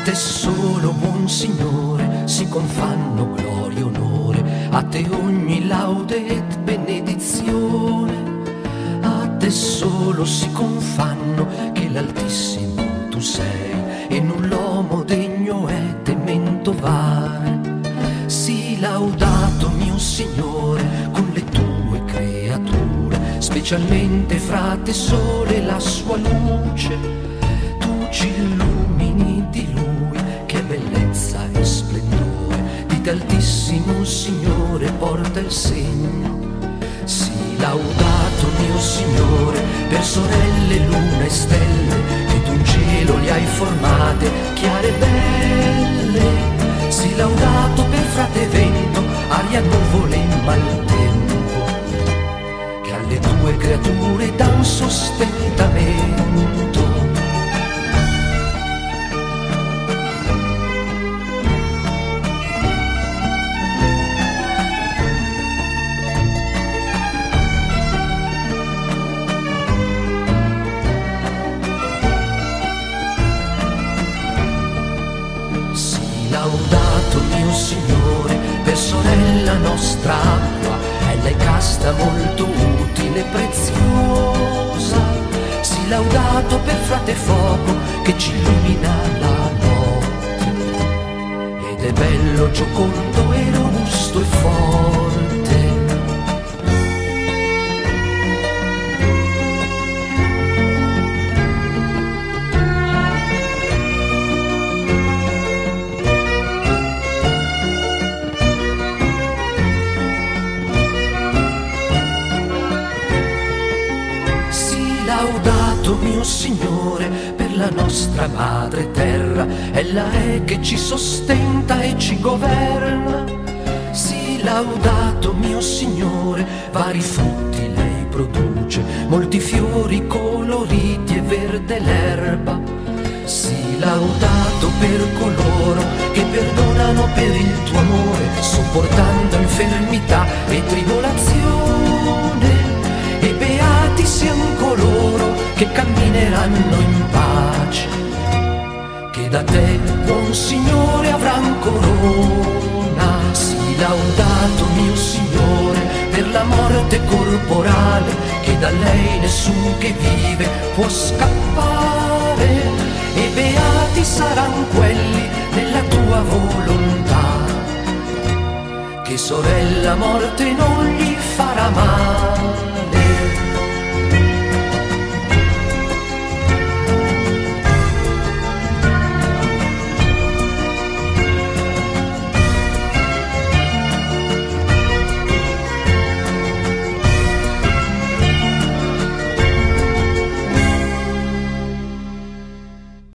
te solo, buon Signore, si confanno gloria e onore, a te ogni laude ed benedizione. A te solo si confanno che l'Altissimo tu sei, e null'uomo degno è temento vare. Sii laudato, mio Signore, con le tue creature, specialmente fra te sole la sua luce. Tu ci illumini di Lui, che bellezza e splendore, di te Altissimo Signore porta il segno. Sii laudato, mio Signore, per sorelle, luna e stelle, che tu in cielo li hai formate, chiare e belle. Sii laudato per frate vento, aria, nuvole e maltempo, che alle tue creature dan sostentamento. Laudato, mio Signore, per sorella nostra acqua, ella è casta, molto utile e preziosa. Sii laudato per frate fuoco, che ci illumina la notte, ed è bello, giocondo e robusto e forte. Laudato, mio Signore, per la nostra madre terra, ella è che ci sostenta e ci governa. Sii laudato, mio Signore, vari frutti lei produce, molti fiori coloriti e verde l'erba. Sii laudato per coloro che perdonano per il tuo amore, sopportando infermità e tribolazione. E beati siano coloro che cammineranno in pace, che da te, buon Signore, avran corona. Sii laudato, mio Signore, per la morte corporale, che da lei nessun che vive può scappare. E beati saran quelli nella tua volontà, che sorella morte non gli farà male.